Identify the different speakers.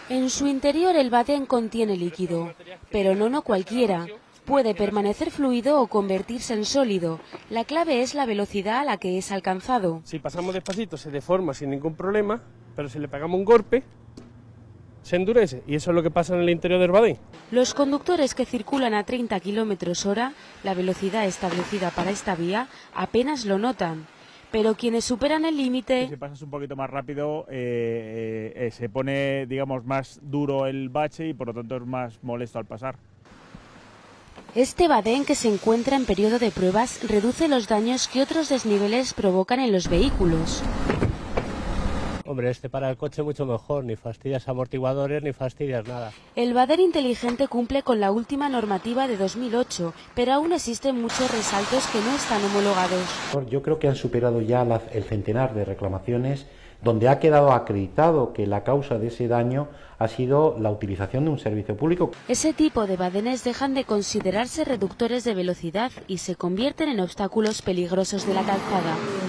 Speaker 1: En su interior el badén contiene líquido, pero no cualquiera. Puede permanecer fluido o convertirse en sólido. La clave es la velocidad a la que es alcanzado.
Speaker 2: Si pasamos despacito se deforma sin ningún problema, pero si le pegamos un golpe se endurece, y eso es lo que pasa en el interior del badén.
Speaker 1: Los conductores que circulan a 30 km/h, la velocidad establecida para esta vía, apenas lo notan. Pero quienes superan el límite...
Speaker 3: Si pasas un poquito más rápido, se pone, digamos, más duro el bache y por lo tanto es más molesto al pasar.
Speaker 1: Este badén, que se encuentra en periodo de pruebas, reduce los daños que otros desniveles provocan en los vehículos.
Speaker 4: Hombre, para el coche mucho mejor, ni fastidias amortiguadores ni fastidias nada.
Speaker 1: El badén inteligente cumple con la última normativa de 2008, pero aún existen muchos resaltos que no están homologados.
Speaker 5: Yo creo que han superado ya el centenar de reclamaciones donde ha quedado acreditado que la causa de ese daño ha sido la utilización de un servicio público.
Speaker 1: Ese tipo de badenes dejan de considerarse reductores de velocidad y se convierten en obstáculos peligrosos de la calzada.